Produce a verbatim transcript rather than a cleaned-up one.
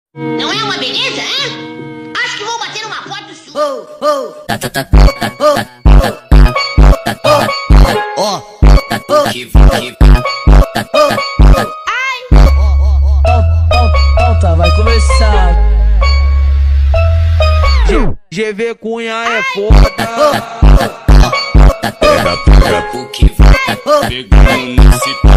Não é uma beleza, hein? Acho que vou bater uma foto sua. Oh, oh. Tá, tá, tá, ó, que vai, Volta, vai começar. G V Cunha é foda. pega, pega, o que vai, pegando nesse